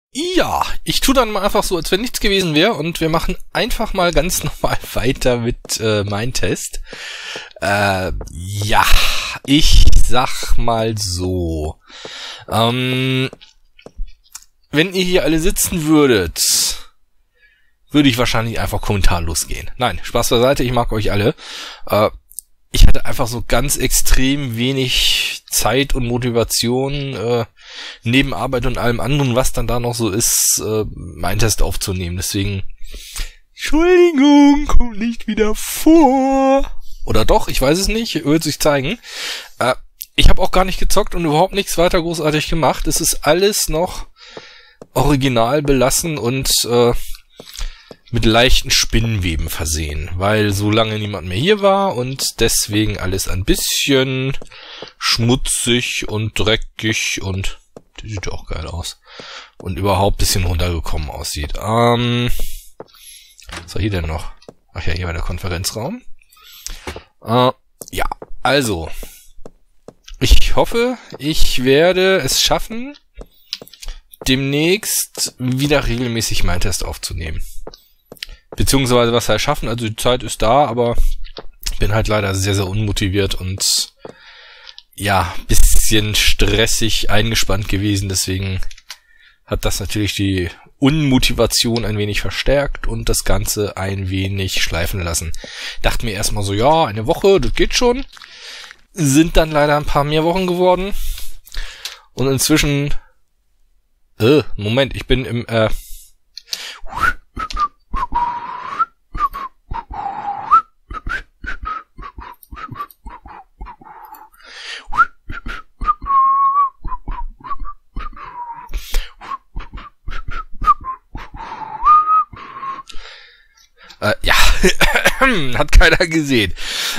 Ja, ich tue dann mal einfach so, als wenn nichts gewesen wäre und wir machen einfach mal ganz normal weiter mit meinem Test. Ja, ich sag mal so. Wenn ihr hier alle sitzen würdet, würde ich wahrscheinlich einfach kommentarlos gehen. Nein, Spaß beiseite, ich mag euch alle. Ich hatte einfach so ganz extrem wenig Zeit und Motivation, neben Arbeit und allem anderen, was dann da noch so ist, meinen Test aufzunehmen. Deswegen, Entschuldigung, kommt nicht wieder vor. Oder doch, ich weiß es nicht, wird sich zeigen. Ich habe auch gar nicht gezockt und überhaupt nichts weiter großartig gemacht. Es ist alles noch original belassen und mit leichten Spinnenweben versehen, weil so lange niemand mehr hier war und deswegen alles ein bisschen schmutzig und dreckig und die sieht ja auch geil aus und überhaupt ein bisschen runtergekommen aussieht. Was war hier denn noch? Ach ja, hier war der Konferenzraum. Ja, also ich hoffe, ich werde es schaffen, demnächst wieder regelmäßig meinen Test aufzunehmen. Beziehungsweise was heißt schaffen, also die Zeit ist da, aber bin halt leider sehr, sehr unmotiviert und ja, bisschen stressig eingespannt gewesen, deswegen hat das natürlich die Unmotivation ein wenig verstärkt und das Ganze ein wenig schleifen lassen. Dachte mir erstmal so, ja, eine Woche, das geht schon. Sind dann leider ein paar mehr Wochen geworden und inzwischen Moment, ich bin im ja, hat keiner gesehen.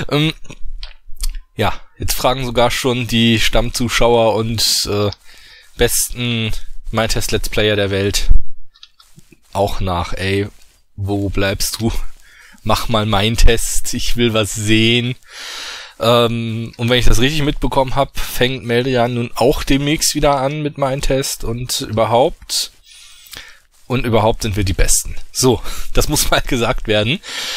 Ja, jetzt fragen sogar schon die Stammzuschauer und besten MyTest-Let's Player der Welt auch nach, ey, wo bleibst du? Mach mal meinen Test, ich will was sehen. Und wenn ich das richtig mitbekommen habe, fängt Melde ja nun auch demnächst wieder an mit meinem Test und überhaupt sind wir die Besten. So, das muss mal gesagt werden.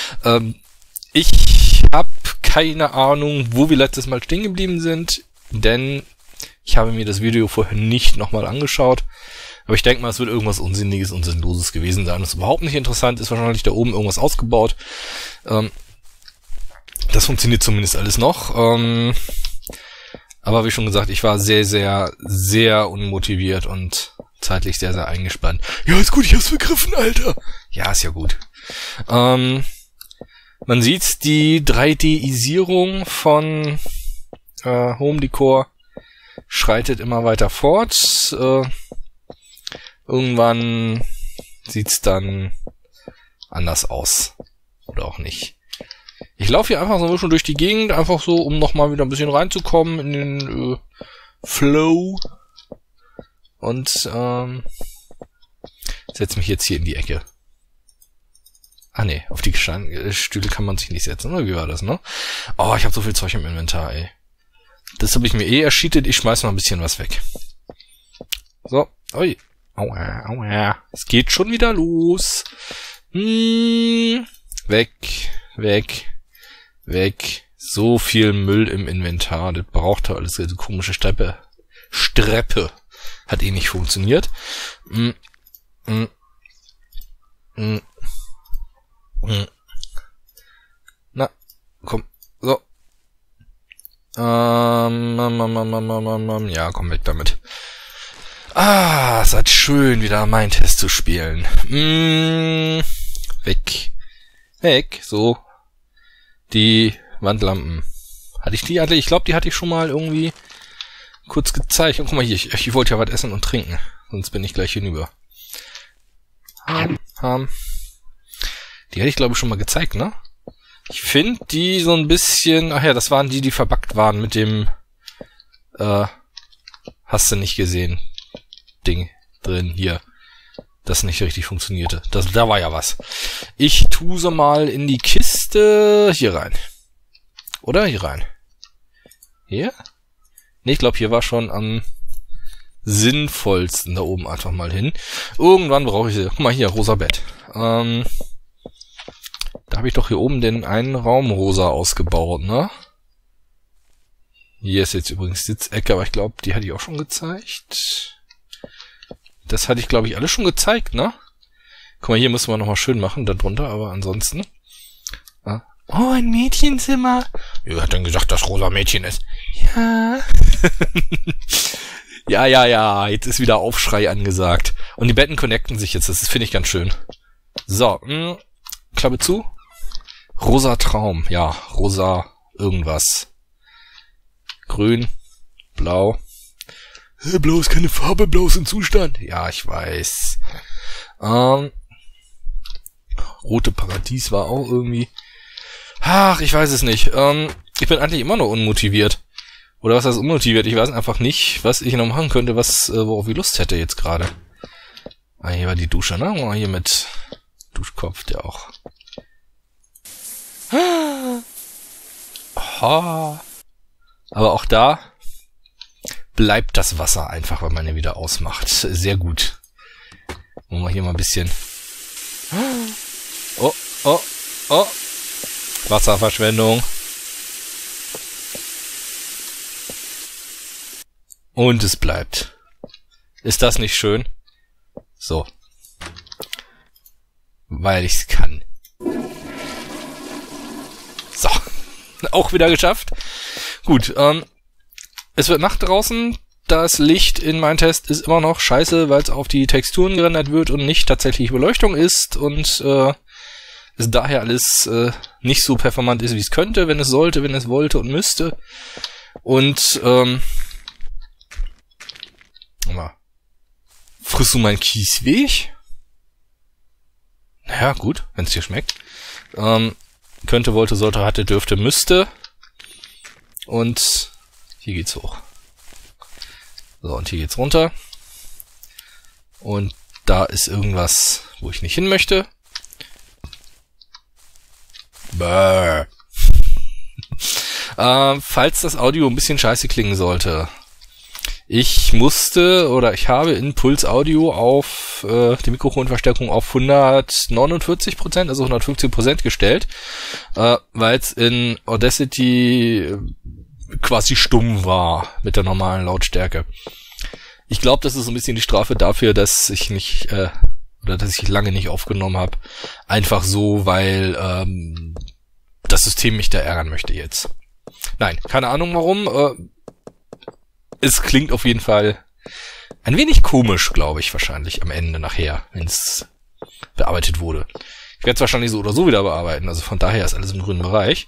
Ich habe keine Ahnung, wo wir letztes Mal stehen geblieben sind, denn ich habe mir das Video vorher nicht nochmal angeschaut. Aber ich denke mal, es wird irgendwas Unsinniges und Sinnloses gewesen sein. Das ist überhaupt nicht interessant, ist wahrscheinlich da oben irgendwas ausgebaut. Das funktioniert zumindest alles noch. Aber wie schon gesagt, ich war sehr, sehr, sehr unmotiviert und zeitlich sehr, sehr eingespannt. Ja, ist gut, ich hab's begriffen, Alter. Ja, ist ja gut. Man sieht, die 3D-Isierung von Home Decor schreitet immer weiter fort. Irgendwann sieht's dann anders aus. Oder auch nicht. Ich laufe hier einfach so ein bisschen durch die Gegend, einfach so, um nochmal wieder ein bisschen reinzukommen in den Flow. Und setze mich jetzt hier in die Ecke. Ah ne, auf die Stühle kann man sich nicht setzen, oder wie war das, ne? Oh, ich habe so viel Zeug im Inventar, ey. Das habe ich mir erscheatet, ich schmeiß mal ein bisschen was weg. So, ui. Aua, aua. Es geht schon wieder los. Weg, weg, weg. So viel Müll im Inventar. Das braucht er alles. Diese komische Streppe. Hat eh nicht funktioniert. Na, komm. So. Ja, komm weg damit. Ah, es hat schön, wieder meinen Test zu spielen. Weg. Weg. So. Die Wandlampen. Hatte ich die? Ich glaube, die hatte ich schon mal irgendwie kurz gezeigt. Und guck mal hier, ich wollte ja was essen und trinken. Sonst bin ich gleich hinüber. Die hätte ich, glaube ich, schon mal gezeigt, ne? Ich finde die so ein bisschen... Ach ja, das waren die verbackt waren mit dem... hast du nicht gesehen. Ding drin, hier. Das nicht richtig funktionierte. Da war ja was. Ich tue sie mal in die Kiste hier rein. Oder? Hier rein. Hier? Ne, ich glaube, hier war schon am sinnvollsten da oben einfach mal hin. Irgendwann brauche ich... Guck mal hier, rosa Bett. Da habe ich doch hier oben den einen Raum rosa ausgebaut, ne? Hier ist jetzt übrigens Sitzecke, aber ich glaube, die hatte ich auch schon gezeigt. Das hatte ich, glaube ich, alles schon gezeigt, ne? Guck mal, hier müssen wir nochmal schön machen, da drunter, aber ansonsten... Oh, ein Mädchenzimmer. Wer hat denn gesagt, dass rosa Mädchen ist? Ja. Ja, jetzt ist wieder Aufschrei angesagt. Und die Betten connecten sich jetzt, das finde ich ganz schön. So, Klappe zu. Rosa Traum, ja, rosa irgendwas. Grün, blau. Blau ist keine Farbe, blau ist ein Zustand. Ja, ich weiß. Rote Paradies war auch irgendwie... Ach, ich weiß es nicht. Ich bin eigentlich immer noch unmotiviert. Oder was heißt unmotiviert? Ich weiß einfach nicht, was ich noch machen könnte, worauf ich Lust hätte jetzt gerade. Ah, hier war die Dusche, ne? Mal hier mit Duschkopf, der auch... Oh. Aber auch da bleibt das Wasser einfach, wenn man ihn wieder ausmacht. Sehr gut. Wollen wir hier mal ein bisschen... Oh. Wasserverschwendung. Und es bleibt. Ist das nicht schön? So. Weil ich's kann. So. Auch wieder geschafft. Gut, es wird Nacht draußen. Das Licht in meinem Test ist immer noch scheiße, weil es auf die Texturen gerendert wird und nicht tatsächlich Beleuchtung ist und es daher alles nicht so performant ist, wie es könnte, wenn es sollte, wenn es wollte und müsste. Und frisst du meinen Kiesweg? Naja, gut, wenn es dir schmeckt. Könnte, wollte, sollte, hatte, dürfte, müsste. Und hier geht's hoch. So, und hier geht's runter. Und da ist irgendwas, wo ich nicht hin möchte. Bäh. Falls das Audio ein bisschen scheiße klingen sollte. Ich habe in Puls Audio auf die Mikrofonverstärkung auf 149%, also 115% gestellt, weil es in Audacity quasi stumm war mit der normalen Lautstärke. Ich glaube, das ist so ein bisschen die Strafe dafür, dass ich nicht dass ich lange nicht aufgenommen habe. Einfach so, weil das System mich da ärgern möchte jetzt. Nein, keine Ahnung warum. Es klingt auf jeden Fall ein wenig komisch, glaube ich, wahrscheinlich am Ende nachher, wenn es bearbeitet wurde. Ich werde es wahrscheinlich so oder so wieder bearbeiten, also von daher ist alles im grünen Bereich.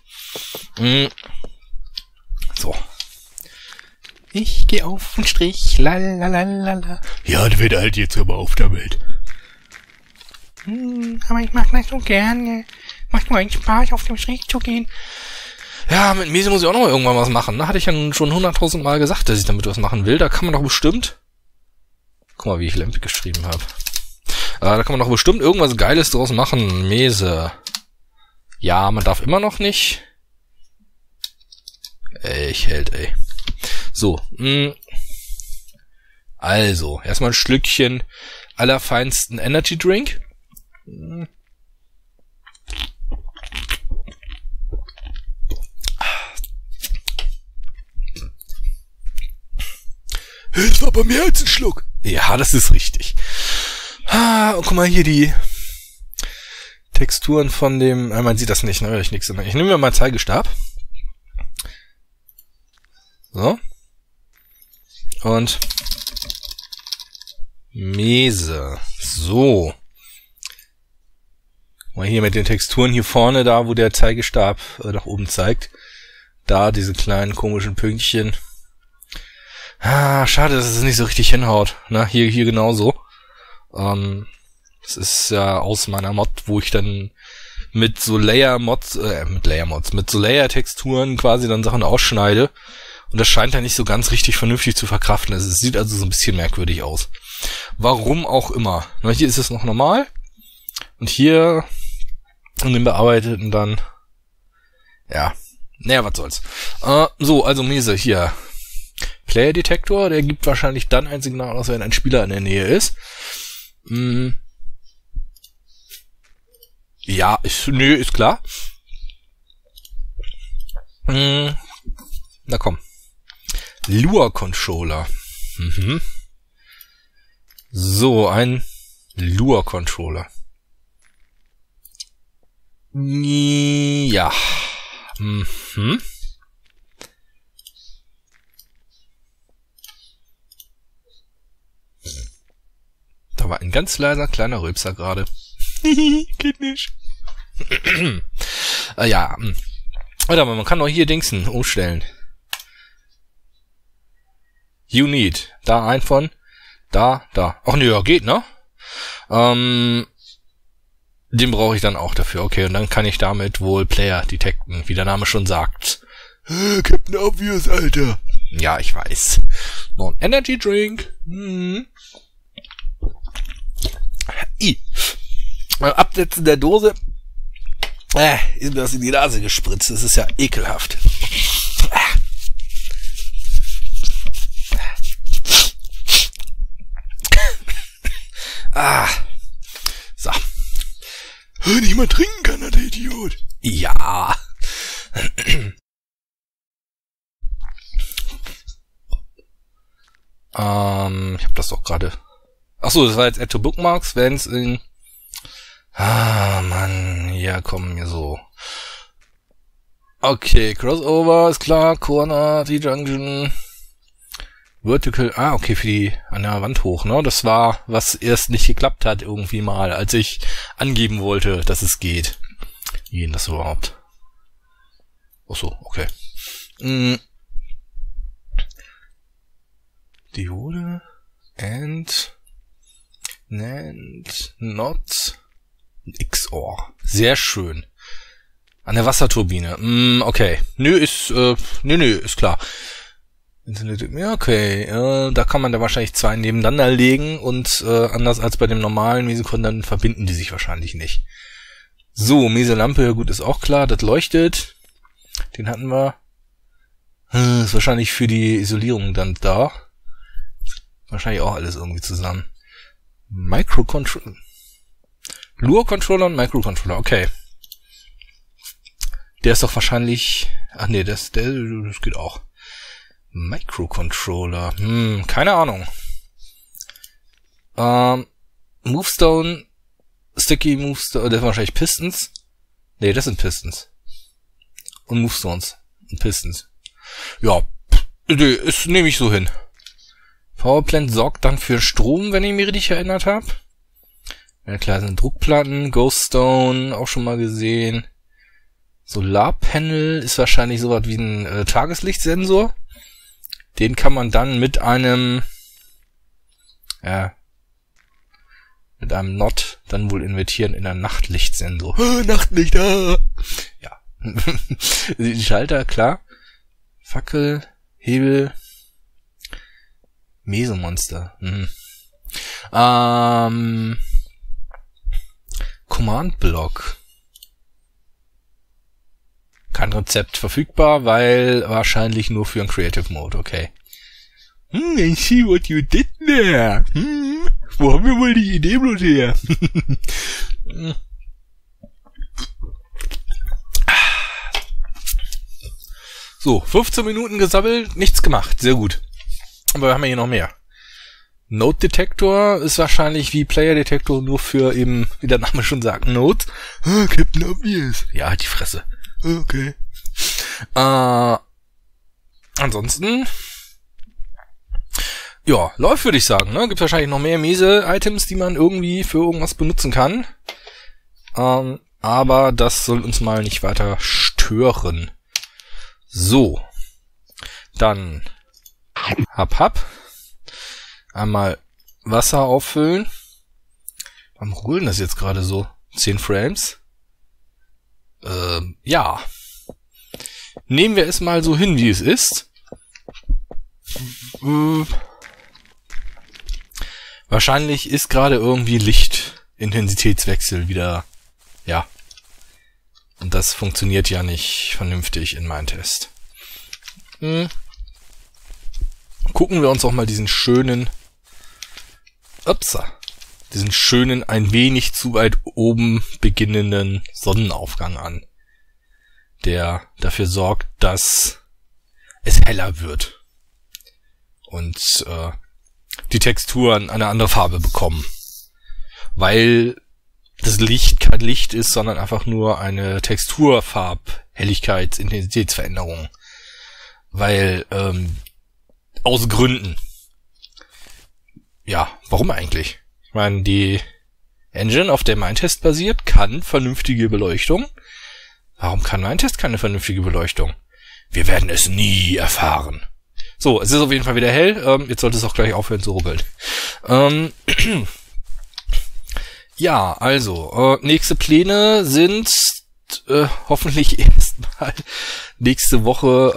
So. Ich gehe auf den Strich, lalalala. Ja, dann wird halt jetzt aber auf damit. Aber ich mag das so gerne. Macht nur einen Spaß, auf den Strich zu gehen. Ja, mit Mese muss ich auch noch irgendwann was machen. Ne? Hatte ich ja schon 100.000 Mal gesagt, dass ich damit was machen will. Da kann man doch bestimmt... Guck mal, wie ich Lempe geschrieben habe. Da kann man doch bestimmt irgendwas Geiles draus machen. Mese. Ja, man darf immer noch nicht. Ich hält, ey. So. Also, erstmal ein Schlückchen allerfeinsten Energy Drink. Es war bei mir als ein Schluck. Ja, das ist richtig. Und guck mal hier die Texturen von dem... man sieht das nicht, ne? Ich nehme mir mal einen Zeigestab. So. Und Mese. So. Mal hier mit den Texturen hier vorne, da wo der Zeigestab nach oben zeigt. Da diese kleinen komischen Pünktchen. Schade, dass es nicht so richtig hinhaut. Na, hier genauso. Das ist ja aus meiner Mod, wo ich dann mit so mit so Layer-Texturen quasi dann Sachen ausschneide. Und das scheint ja nicht so ganz richtig vernünftig zu verkraften. Es sieht also so ein bisschen merkwürdig aus. Warum auch immer. Na, hier ist es noch normal. Und hier in dem Bearbeiteten dann, ja, naja, was soll's. So, also Mese, hier. Player Detector, der gibt wahrscheinlich dann ein Signal aus, wenn ein Spieler in der Nähe ist. Ja, ist klar. Na komm. Lure Controller. So, ein Lure Controller. Ja. Da war ein ganz leiser kleiner Rülpser gerade. Geht nicht. Ja. Warte mal, man kann auch hier Dingsen umstellen. You need. Da ein von. Da. Ach ne, ja, geht, ne? Den brauche ich dann auch dafür. Okay, und dann kann ich damit wohl Player detekten, wie der Name schon sagt. Captain Obvious, Alter. Ja, ich weiß. Noch ein Energy Drink. Absetzen der Dose. Ist mir das in die Nase gespritzt. Das ist ja ekelhaft. So. Nicht mal trinken kann, der Idiot. Ja. Ich hab das doch gerade. Achso, das war jetzt Add to Bookmarks, wenn es in... Mann, ja, komm, mir so. Okay, Crossover ist klar, Corner, T-Junction, Vertical, okay, für die an der Wand hoch, ne? Das war, was erst nicht geklappt hat irgendwie mal, als ich angeben wollte, dass es geht. Wie geht das überhaupt? Achso, okay. Diode and not XOR. Sehr schön. An der Wasserturbine. Okay. Nö, ist klar. Ja, okay. Da kann man da wahrscheinlich zwei nebeneinander legen und anders als bei dem normalen Mesekon, dann verbinden die sich wahrscheinlich nicht. So, Meselampe, gut, ist auch klar. Das leuchtet. Den hatten wir. Ist wahrscheinlich für die Isolierung dann da. Wahrscheinlich auch alles irgendwie zusammen. Microcontroller. Lure Controller und Microcontroller, okay. Der ist doch wahrscheinlich... Ach nee, das geht auch. Microcontroller. Keine Ahnung. Movestone, Sticky Movestone, das sind wahrscheinlich Pistons. Nee, das sind Pistons. Und Movestones. Und Pistons. Ja, das nehme ich so hin. Powerplant sorgt dann für Strom, wenn ich mich richtig erinnert habe. Ja klar, sind Druckplatten, Ghoststone, auch schon mal gesehen. Solarpanel ist wahrscheinlich sowas wie ein Tageslichtsensor. Den kann man dann mit einem NOT dann wohl invertieren in einen Nachtlichtsensor. Nachtlicht, Ja. Die Schalter, klar. Fackel, Hebel, Mesomonster. Command Block. Kein Rezept verfügbar, weil wahrscheinlich nur für einen Creative Mode, okay. I see what you did there. Wo haben wir wohl die Idee bloß her? So, 15 Minuten gesammelt, nichts gemacht, sehr gut. Aber wir haben ja hier noch mehr. Node Detector ist wahrscheinlich wie Player Detector nur für eben, wie der Name schon sagt, Nodes. Captain Obvious. Ja, halt die Fresse. Okay. Ansonsten, ja, läuft, würde ich sagen, ne? Gibt wahrscheinlich noch mehr Mese-Items, die man irgendwie für irgendwas benutzen kann. Aber das soll uns mal nicht weiter stören. So. Dann hab. Einmal Wasser auffüllen. Warum rollen das jetzt gerade so? 10 Frames? Ja. Nehmen wir es mal so hin, wie es ist. Wahrscheinlich ist gerade irgendwie Lichtintensitätswechsel wieder, ja. Und das funktioniert ja nicht vernünftig in meinem Test. gucken wir uns auch mal diesen schönen, ein wenig zu weit oben beginnenden Sonnenaufgang an, der dafür sorgt, dass es heller wird und die Texturen eine andere Farbe bekommen, weil das Licht kein Licht ist, sondern einfach nur eine Texturfarb-Helligkeits-Intensitätsveränderung, weil aus Gründen. Ja, warum eigentlich? Ich meine, die Engine, auf der Mindtest basiert, kann vernünftige Beleuchtung. Warum kann Mindtest keine vernünftige Beleuchtung? Wir werden es nie erfahren. So, es ist auf jeden Fall wieder hell. Jetzt sollte es auch gleich aufhören zu ruckeln. Ja, also, nächste Pläne sind hoffentlich erstmal nächste Woche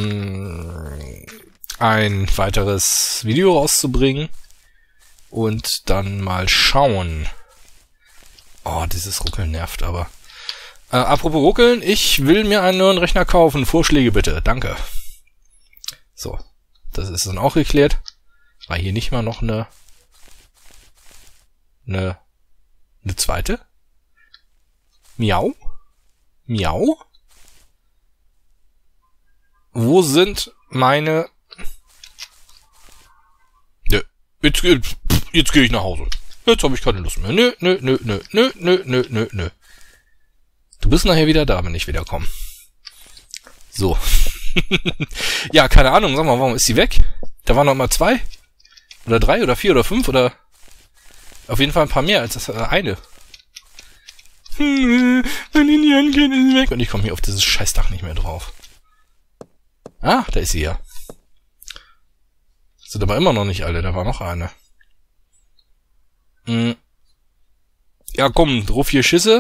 ein weiteres Video rauszubringen und dann mal schauen. Oh, dieses Ruckeln nervt aber. Apropos Ruckeln, ich will mir einen neuen Rechner kaufen. Vorschläge bitte, danke. So, das ist dann auch geklärt. War hier nicht mal noch eine zweite? Miau? Miau? Wo sind meine... Nö, jetzt gehe ich nach Hause. Jetzt habe ich keine Lust mehr. Nö. Du bist nachher wieder da, wenn ich wiederkomme. So. Ja, keine Ahnung, sag mal, warum ist sie weg? Da waren noch mal 2 oder 3 oder 4 oder 5 oder auf jeden Fall ein paar mehr als das eine. Mein Indiankern ist weg und ich komme hier auf dieses Scheißdach nicht mehr drauf. Ah, da ist sie ja. Sind aber immer noch nicht alle, da war noch eine. Ja, komm, drauf 4 Schüsse.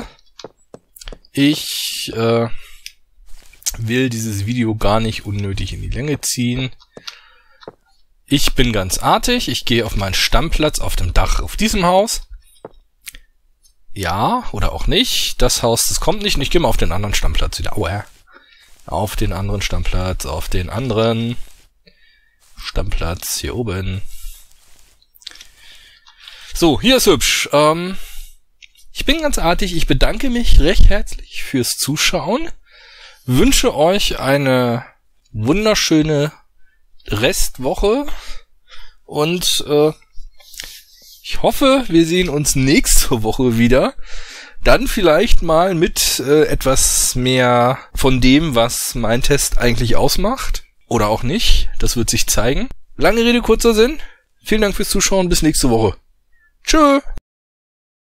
Ich will dieses Video gar nicht unnötig in die Länge ziehen. Ich bin ganz artig. Ich gehe auf meinen Stammplatz auf dem Dach auf diesem Haus. Ja, oder auch nicht. Das Haus, das kommt nicht. Und ich gehe mal auf den anderen Stammplatz wieder. Aua. Auf den anderen Stammplatz. Auf den anderen Stammplatz. Hier oben. So, hier ist hübsch. Ich bin ganz artig. Ich bedanke mich recht herzlich fürs Zuschauen. Wünsche euch eine wunderschöne Restwoche und ich hoffe, wir sehen uns nächste Woche wieder. Dann vielleicht mal mit etwas mehr von dem, was Mindtest eigentlich ausmacht. Oder auch nicht. Das wird sich zeigen. Lange Rede, kurzer Sinn. Vielen Dank fürs Zuschauen. Bis nächste Woche. Tschö.